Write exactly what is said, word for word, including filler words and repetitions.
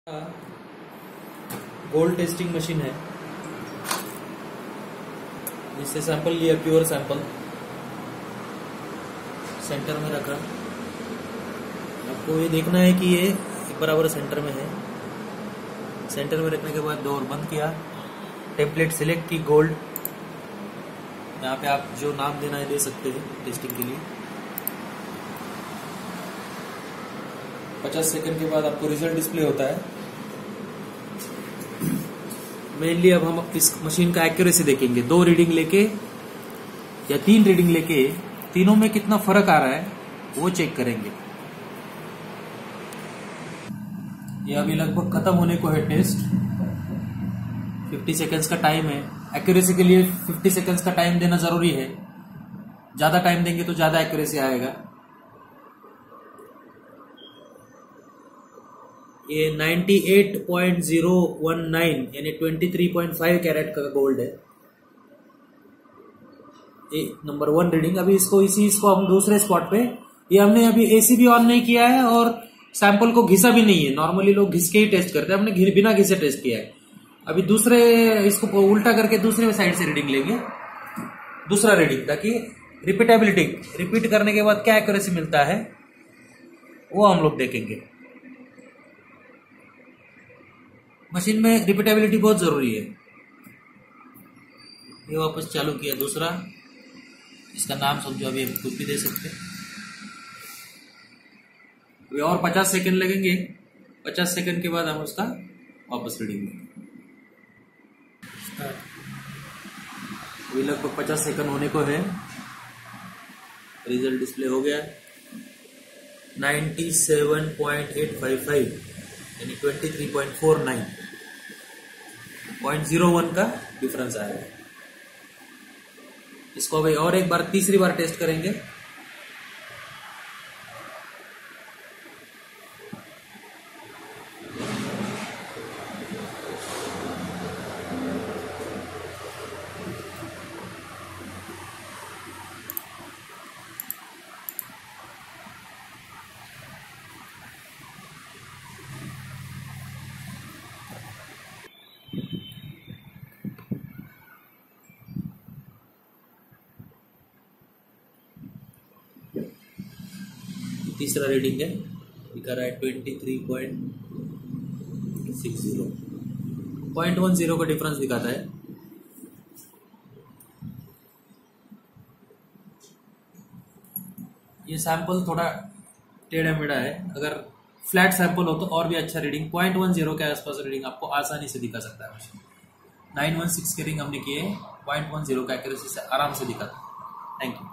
Gold testing machine है, जिससे sample लिया, प्योर सैंपल सेंटर में रखा। आपको ये देखना है कि ये बराबर सेंटर में है। सेंटर में रखने के बाद डोर बंद किया, टेम्पलेट सिलेक्ट की गोल्ड। यहाँ पे आप जो नाम देना है दे सकते हैं टेस्टिंग के लिए। पचास सेकंड के बाद आपको रिजल्ट डिस्प्ले होता है। मेनली अब हम इस मशीन का एक्यूरेसी देखेंगे। दो रीडिंग लेके या तीन रीडिंग लेके तीनों में कितना फर्क आ रहा है वो चेक करेंगे। ये अभी लगभग खत्म होने को है टेस्ट। पचास सेकंड्स का टाइम है। एक्यूरेसी के लिए पचास सेकंड्स का टाइम देना जरूरी है। ज्यादा टाइम देंगे तो ज्यादा एक्यूरेसी आएगा। ये अट्ठानवे पॉइंट ज़ीरो वन नाइन यानी तेईस पॉइंट पाँच कैरेट का गोल्ड है। ये नंबर वन रीडिंग। अभी इसको इसी इसको हम दूसरे स्पॉट पे, ये हमने अभी एसी भी ऑन नहीं किया है और सैंपल को घिसा भी नहीं है। नॉर्मली लोग घिस के ही टेस्ट करते हैं, हमने बिना घिसे टेस्ट किया है। अभी दूसरे इसको उल्टा करके दूसरे साइड से रीडिंग लेंगे, दूसरा रीडिंग, ताकि रिपीटेबिलिटी, रिपीट करने के बाद क्या एक्यूरेसी मिलता है वो हम लोग देखेंगे। मशीन में रिपीटेबिलिटी बहुत जरूरी है। ये वापस चालू किया दूसरा, इसका नाम समझो, अभी हम कुछ भी दे सकते हैं। अभी और पचास सेकंड लगेंगे। पचास सेकंड के बाद हम उसका वापस रीडिंग लेंगे। अभी लगभग पचास सेकंड होने को है। रिजल्ट डिस्प्ले हो गया सत्तानवे पॉइंट आठ पाँच पाँच यानी तेईस पॉइंट चार नौ, पॉइंट ज़ीरो वन का डिफरेंस आएगा। इसको अभी और एक बार, तीसरी बार टेस्ट करेंगे। तीसरा रीडिंग है, दिखा रहा है तेईस point six zero, point one zero का डिफरेंस दिखाता है। ये सैंपल थोड़ा टेढ़ा मेढ़ा है। अगर फ्लैट सैंपल हो तो और भी अच्छा रीडिंग, पॉइंट वन ज़ीरो के आसपास रीडिंग आपको आसानी से दिखा सकता है मशीन। नाइन वन सिक्स के रिंग हमने किए, पॉइंट वन ज़ीरो का एक्यूरेसी से आराम से दिखाता है। Thank you.